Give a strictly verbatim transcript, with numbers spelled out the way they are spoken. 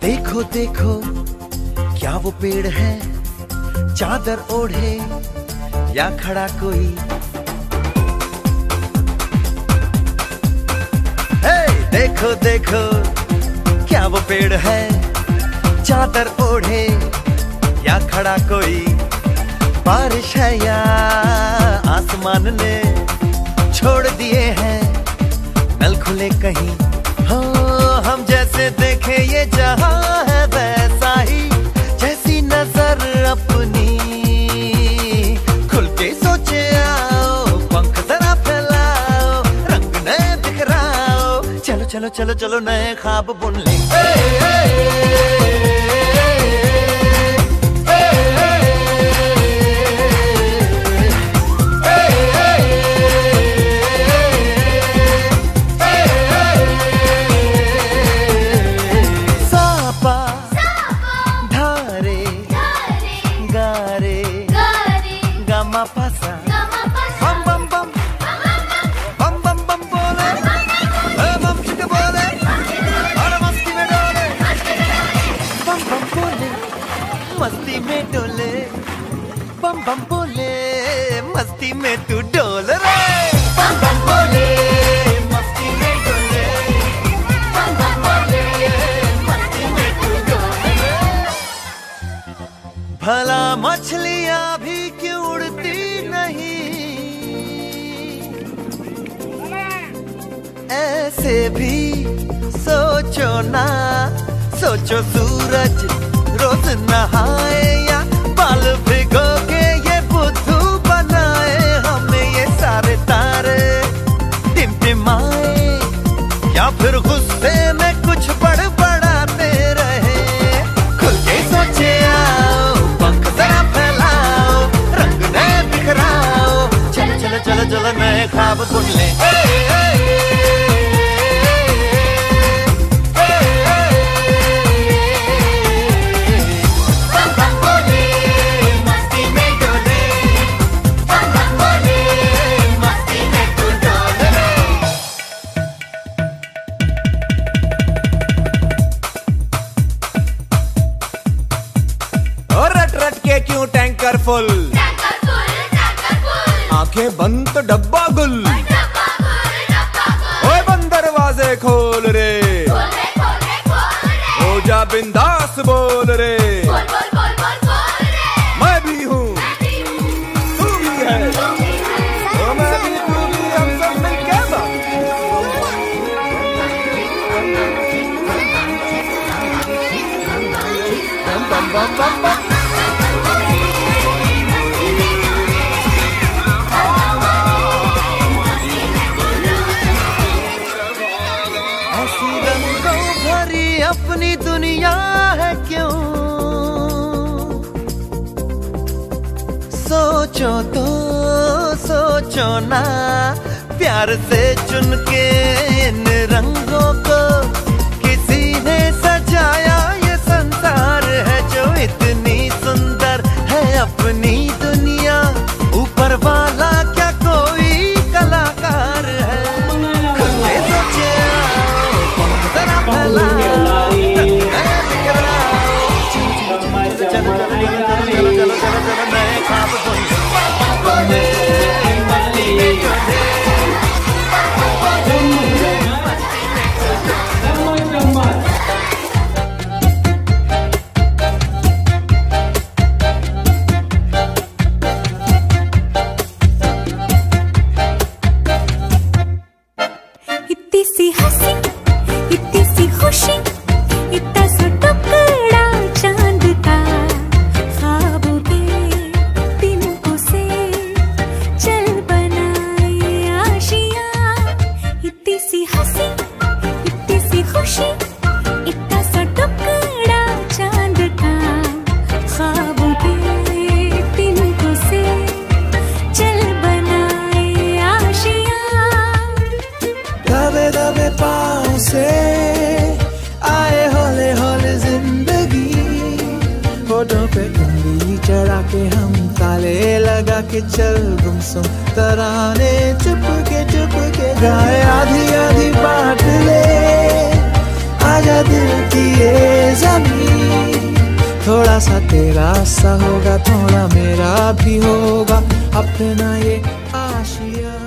देखो देखो क्या वो पेड़ है, चादर ओढ़े या खड़ा कोई। हे देखो देखो क्या वो पेड़ है, चादर ओढ़े या खड़ा कोई। बारिश है या आसमान ने छोड़ दिए हैं नल खुले कहीं। हो हम जैसे देखे ये जहां है वैसा ही, जैसी नजर अपनी खुल के सोचे आओ। पंख जरा फैलाओ, रंग नए बिखराओ, चलो चलो चलो चलो नए ख्वाब बुन ले। मस्ती में डोले बम बम बोले, मस्ती में तू डोल रे। बम बम बोले मस्ती में डोले, बम बम बोले मस्ती में तू डोल रे। भला मछलियां भी क्यों उड़ती नहीं, ऐसे भी सोचो ना। सोचो सूरज रोज नहाए या बाल भिगो के ये बुद्धू बनाए। हमें ये सारे तारे टिमटिमाए या फिर गुस्से में कुछ बड़बड़ाते रहे। खुल के सोचे आओ, पंख जरा फैलाओ, रंग नए बिखराओ, चलो चलो चलो चलो नए ख्वाब बुन ले। क्यों टैंकर फुल, आंखें बंद तो डब्बा गुल। ओए बंद दरवाजे खोल रे, हो जा बिंदास बोल रे। मैं भी हूँ तू भी है, तो मैं भी तू भी, हम सब मिलके बम बम बम बम बम। अपनी दुनिया है क्यों, सोचो तो सोचो ना। प्यार से चुन के इन रंगों को किसी ने सजाया। ये संसार है जो इतनी सुंदर है अपनी दुनिया। ऊपर वाला क्या कोई कलाकार है। खुद से सोचे आओ, पंख जरा फैलाओ, इतनी सी हंसी, इतनी सी खुशी, इतना सा टुकड़ा चांद का। ख्वाबों के तिनकों से चल बनाए आशियां। इतनी सी हंसी, इतनी सी खुशी, इतना सा टुकड़ा चांद का। ख्वाबों के तिनकों से चल बनाए आशियां। दबे दबे पाँव से आए हौले हौले जिंदगी। होठों पे कंघी चढ़ा के हम ताले लगा के चल गुमसुम तराने चुप के चुप के गाए। आधी आधी बात ले आजा दिल की ये ज़मीं। थोड़ा सा तेरा सा होगा, थोड़ा मेरा भी होगा, अपना ये आशिया।